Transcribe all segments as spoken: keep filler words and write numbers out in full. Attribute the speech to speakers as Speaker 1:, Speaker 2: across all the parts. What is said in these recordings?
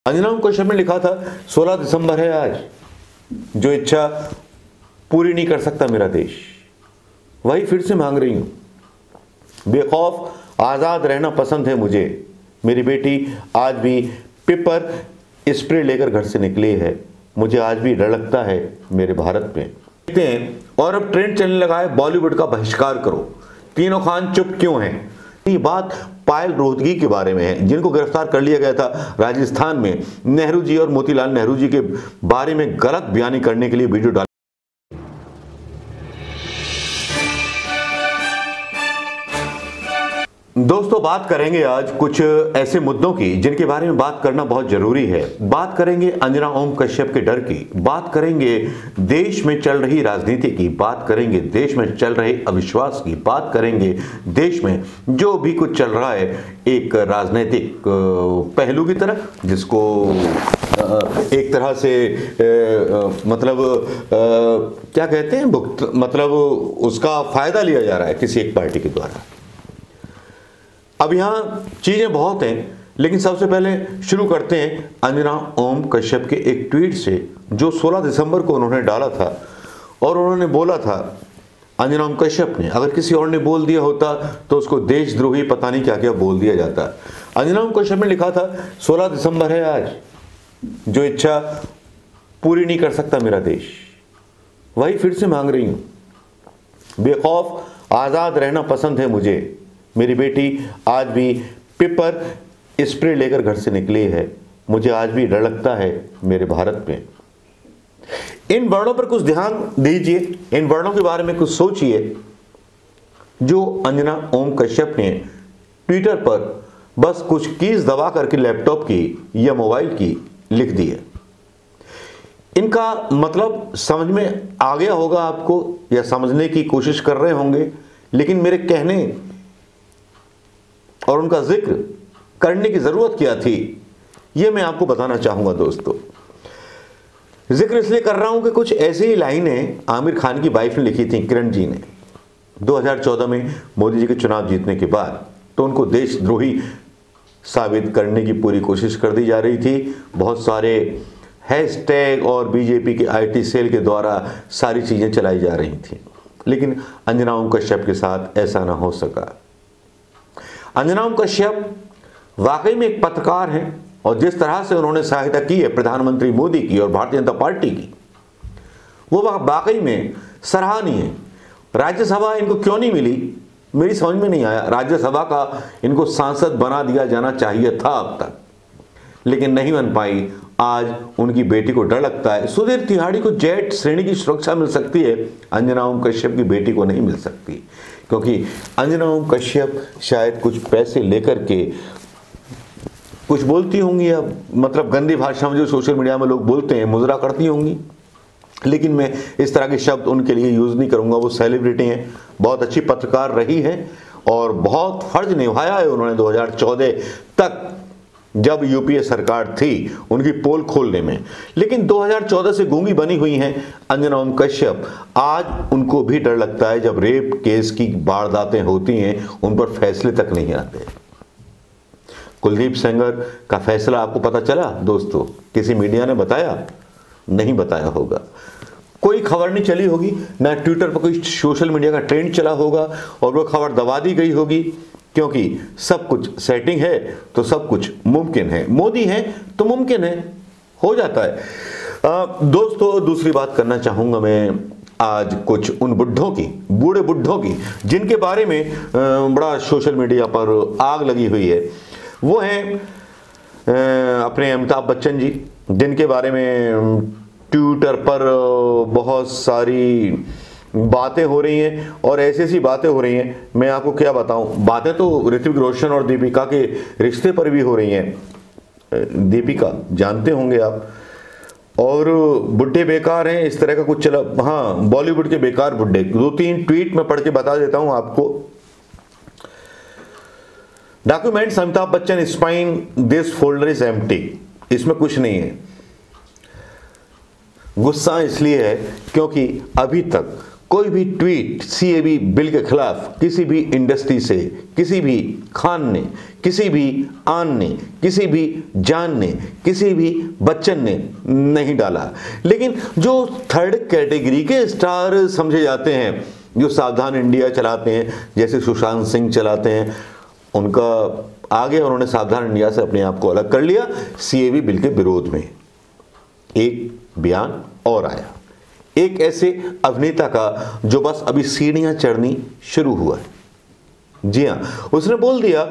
Speaker 1: अंजना कश्यप ने लिखा था सोलह दिसंबर है आज, जो इच्छा पूरी नहीं कर सकता मेरा देश, वही फिर से मांग रही हूं। बेखौफ आज़ाद रहना पसंद है मुझे, मेरी बेटी आज भी पेपर स्प्रे लेकर घर से निकली है, मुझे आज भी डर लगता है मेरे भारत में। देखते हैं। और अब ट्रेंड चलने लगा है बॉलीवुड का बहिष्कार करो, तीनों खान चुप क्यों हैं। ये बात पायल रोहतगी के बारे में है, जिनको गिरफ्तार कर लिया गया था राजस्थान में नेहरू जी और मोतीलाल नेहरू जी के बारे में गलत बयानी करने के लिए वीडियो डाल। दोस्तों, बात करेंगे आज कुछ ऐसे मुद्दों की जिनके बारे में बात करना बहुत जरूरी है। बात करेंगे अंजना ओम कश्यप के डर की, बात करेंगे देश में चल रही राजनीति की, बात करेंगे देश में चल रहे अविश्वास की, बात करेंगे देश में जो भी कुछ चल रहा है एक राजनीतिक पहलू की तरह, जिसको एक तरह से मतलब क्या कहते हैं भुगत मतलब उसका फायदा लिया जा रहा है किसी एक पार्टी के द्वारा। अब यहाँ चीज़ें बहुत हैं, लेकिन सबसे पहले शुरू करते हैं अंजना ओम कश्यप के एक ट्वीट से जो सोलह दिसंबर को उन्होंने डाला था। और उन्होंने बोला था, अंजना ओम कश्यप ने, अगर किसी और ने बोल दिया होता तो उसको देशद्रोही पता नहीं क्या क्या बोल दिया जाता। अंजना ओम कश्यप ने लिखा था सोलह दिसंबर है आज, जो इच्छा पूरी नहीं कर सकता मेरा देश, वही फिर से मांग रही हूँ। बेखौफ आज़ाद रहना पसंद है मुझे, मेरी बेटी आज भी पेपर स्प्रे लेकर घर से निकली है, मुझे आज भी डर लगता है मेरे भारत में। इन वर्णों पर कुछ ध्यान दीजिए, इन वर्णों के बारे में कुछ सोचिए जो अंजना ओम कश्यप ने ट्विटर पर बस कुछ कीज दबा करके लैपटॉप की या मोबाइल की लिख दी है। इनका मतलब समझ में आ गया होगा आपको या समझने की कोशिश कर रहे होंगे, लेकिन मेरे कहने और उनका जिक्र करने की जरूरत क्या थी, यह मैं आपको बताना चाहूंगा। दोस्तों, जिक्र इसलिए कर रहा हूं कि कुछ ऐसी ही लाइनें आमिर खान की वाइफ ने लिखी थी, किरण जी ने, दो हज़ार चौदह में मोदी जी के चुनाव जीतने के बाद। तो उनको देशद्रोही साबित करने की पूरी कोशिश कर दी जा रही थी। बहुत सारे हैशटैग और बीजेपी के आईटी सेल के द्वारा सारी चीजें चलाई जा रही थी, लेकिन अंजना ओम कश्यप के साथ ऐसा ना हो सका। अंजना ओम कश्यप वाकई में एक पत्रकार हैं और जिस तरह से उन्होंने सहायता की है प्रधानमंत्री मोदी की और भारतीय जनता पार्टी की, वो वाकई में सराहनीय है। राज्यसभा इनको क्यों नहीं मिली, मेरी समझ में नहीं आया। राज्यसभा का इनको सांसद बना दिया जाना चाहिए था अब तक, लेकिन नहीं बन पाई। आज उनकी बेटी को डर लगता है। सुधीर तिवारी को जेट श्रेणी की सुरक्षा मिल सकती है, अंजना ओम कश्यप की बेटी को नहीं मिल सकती, क्योंकि अंजना ओम कश्यप शायद कुछ पैसे लेकर के कुछ बोलती होंगी, या मतलब गंदी भाषा में जो सोशल मीडिया में लोग बोलते हैं मुजरा करती होंगी, लेकिन मैं इस तरह के शब्द उनके लिए यूज़ नहीं करूंगा। वो सेलिब्रिटी हैं, बहुत अच्छी पत्रकार रही है और बहुत फर्ज निभाया है उन्होंने दो हज़ार चौदह तक, जब यूपीए सरकार थी, उनकी पोल खोलने में। लेकिन दो हज़ार चौदह से गूंगी बनी हुई हैं अंजना ओम कश्यप। आज उनको भी डर लगता है जब रेप केस की वारदातें होती हैं, उन पर फैसले तक नहीं आते। कुलदीप सेंगर का फैसला आपको पता चला दोस्तों? किसी मीडिया ने बताया? नहीं बताया होगा, कोई खबर नहीं चली होगी, ना ट्विटर पर कोई सोशल मीडिया का ट्रेंड चला होगा और वो खबर दबा दी गई होगी, क्योंकि सब कुछ सेटिंग है तो सब कुछ मुमकिन है। मोदी है तो मुमकिन है, हो जाता है। आ, दोस्तों, दूसरी बात करना चाहूंगा मैं आज कुछ उन बुढ़ों की, बूढ़े बुढ़ों की, जिनके बारे में आ, बड़ा सोशल मीडिया पर आग लगी हुई है। वो हैं अपने अमिताभ बच्चन जी, जिनके बारे में ट्विटर पर बहुत सारी बातें हो रही हैं और ऐसी ऐसी बातें हो रही हैं, मैं आपको क्या बताऊं। बातें तो ऋतिक रोशन और दीपिका के रिश्ते पर भी हो रही हैं, दीपिका जानते होंगे आप, और बुढ़े बेकार हैं, इस तरह का कुछ चला। हाँ, बॉलीवुड के बेकार बुढ़े। दो तीन ट्वीट में पढ़ के बता देता हूं आपको। Documents Amitabh Bachchan spine, this folder is empty, इसमें कुछ नहीं है। गुस्सा इसलिए है क्योंकि अभी तक कोई भी ट्वीट सीएबी बिल के खिलाफ किसी भी इंडस्ट्री से, किसी भी खान ने, किसी भी आन ने, किसी भी जान ने, किसी भी बच्चन ने नहीं डाला। लेकिन जो थर्ड कैटेगरी के स्टार समझे जाते हैं, जो सावधान इंडिया चलाते हैं, जैसे सुशांत सिंह चलाते हैं, उनका आगे उन्होंने सावधान इंडिया से अपने आप को अलग कर लिया सीएबी बिल के विरोध में। एक बयान और आया एक ऐसे अभिनेता का जो बस अभी सीढ़ियां चढ़नी शुरू हुआ है। जी हाँ, उसने बोल दिया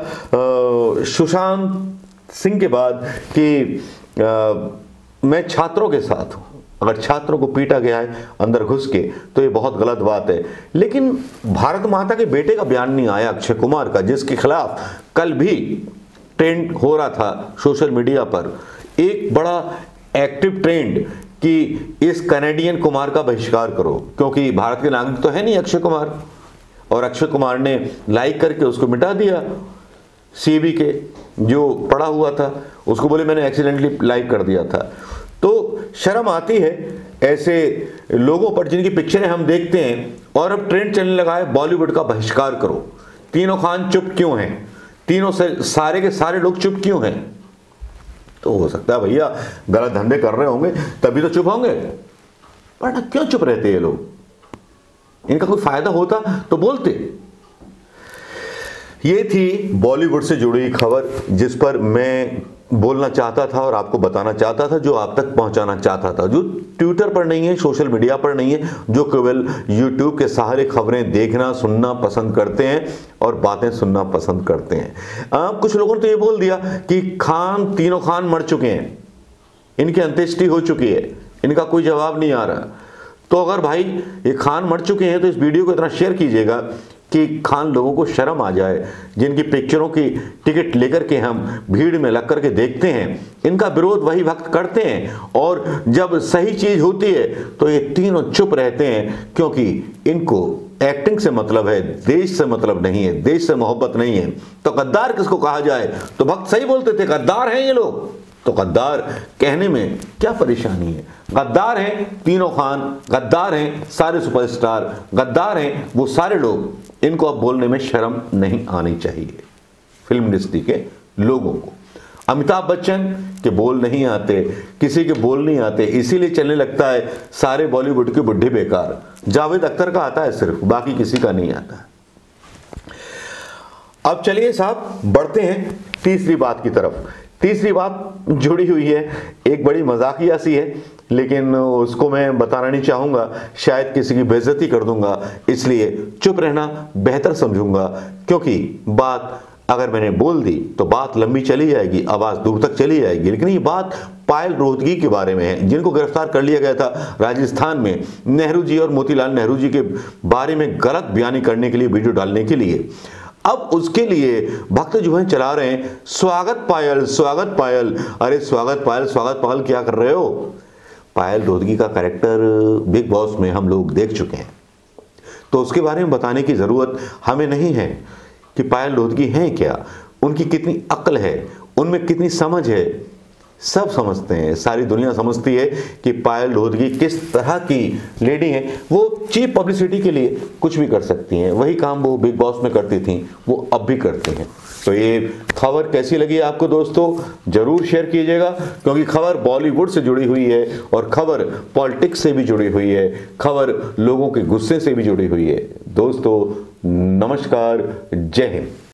Speaker 1: सुशांत सिंह के बाद कि आ, मैं छात्रों के साथ हूं। अगर छात्रों को पीटा गया है अंदर घुस के तो ये बहुत गलत बात है। लेकिन भारत माता के बेटे का बयान नहीं आया अक्षय कुमार का, जिसके खिलाफ कल भी ट्रेंड हो रहा था सोशल मीडिया पर, एक बड़ा एक्टिव ट्रेंड कि इस कैनेडियन कुमार का बहिष्कार करो, क्योंकि भारत के नागरिक तो है नहीं अक्षय कुमार, और अक्षय कुमार ने लाइक करके उसको मिटा दिया। सीबी के जो पड़ा हुआ था उसको बोले मैंने एक्सीडेंटली लाइक कर दिया था। तो शर्म आती है ऐसे लोगों पर जिनकी पिक्चरें हम देखते हैं, और अब ट्रेंड चलने लगा है बॉलीवुड का बहिष्कार करो। तीनों खान चुप क्यों हैं? तीनों से सारे के सारे लोग चुप क्यों हैं? तो हो सकता है भैया गलत धंधे कर रहे होंगे तभी तो चुप होंगे, वरना क्यों चुप रहते ये लोग? इनका कोई फायदा होता तो बोलते। ये थी बॉलीवुड से जुड़ी खबर जिस पर मैं बोलना चाहता था और आपको बताना चाहता था, जो आप तक पहुंचाना चाहता था, जो ट्विटर पर नहीं है, सोशल मीडिया पर नहीं है, जो केवल यूट्यूब के सहारे खबरें देखना सुनना पसंद करते हैं और बातें सुनना पसंद करते हैं। आ, कुछ लोगों ने तो ये बोल दिया कि खान तीनों खान मर चुके हैं, इनकी अंत्येष्टि हो चुकी है, इनका कोई जवाब नहीं आ रहा। तो अगर भाई ये खान मर चुके हैं तो इस वीडियो को इतना शेयर कीजिएगा कि खान लोगों को शर्म आ जाए, जिनकी पिक्चरों की टिकट लेकर के हम भीड़ में लग करके देखते हैं। इनका विरोध वही वक्त करते हैं और जब सही चीज होती है तो ये तीनों चुप रहते हैं, क्योंकि इनको एक्टिंग से मतलब है, देश से मतलब नहीं है, देश से मोहब्बत नहीं है। तो गद्दार किसको कहा जाए? तो भक्त सही बोलते थे, गद्दार हैं ये लोग। तो गद्दार कहने में क्या परेशानी है? गद्दार हैं तीनों खान, गद्दार हैं सारे सुपरस्टार, गद्दार हैं वो सारे लोग। इनको अब बोलने में शर्म नहीं आनी चाहिए फिल्म इंडस्ट्री के लोगों को। अमिताभ बच्चन के बोल नहीं आते, किसी के बोल नहीं आते, इसीलिए चलने लगता है सारे बॉलीवुड के बुढ़े बेकार। जावेद अख्तर का आता है सिर्फ, बाकी किसी का नहीं आता। अब चलिए साहब बढ़ते हैं तीसरी बात की तरफ। तीसरी बात जुड़ी हुई है, एक बड़ी मजाकिया सी है, लेकिन उसको मैं बताना नहीं चाहूँगा, शायद किसी की बेइज्जती कर दूंगा, इसलिए चुप रहना बेहतर समझूंगा। क्योंकि बात अगर मैंने बोल दी तो बात लंबी चली जाएगी, आवाज़ दूर तक चली जाएगी। लेकिन ये बात पायल रोहतगी के बारे में है, जिनको गिरफ्तार कर लिया गया था राजस्थान में नेहरू जी और मोतीलाल नेहरू जी के बारे में गलत बयानी करने के लिए, वीडियो डालने के लिए। अब उसके लिए भक्त जो हैं चला रहे हैं स्वागत पायल, स्वागत पायल। अरे स्वागत पायल, स्वागत पायल क्या कर रहे हो? पायल रोहतगी का कैरेक्टर बिग बॉस में हम लोग देख चुके हैं, तो उसके बारे में बताने की ज़रूरत हमें नहीं है कि पायल रोहतगी हैं क्या, उनकी कितनी अक्ल है, उनमें कितनी समझ है। सब समझते हैं, सारी दुनिया समझती है कि पायल रोहतगी किस तरह की लेडी हैं। वो चीप पब्लिसिटी के लिए कुछ भी कर सकती हैं, वही काम वो बिग बॉस में करती थी, वो अब भी करती हैं। तो ये खबर कैसी लगी आपको दोस्तों, जरूर शेयर कीजिएगा, क्योंकि खबर बॉलीवुड से जुड़ी हुई है और खबर पॉलिटिक्स से भी जुड़ी हुई है, खबर लोगों के गुस्से से भी जुड़ी हुई है। दोस्तों नमस्कार, जय हिंद।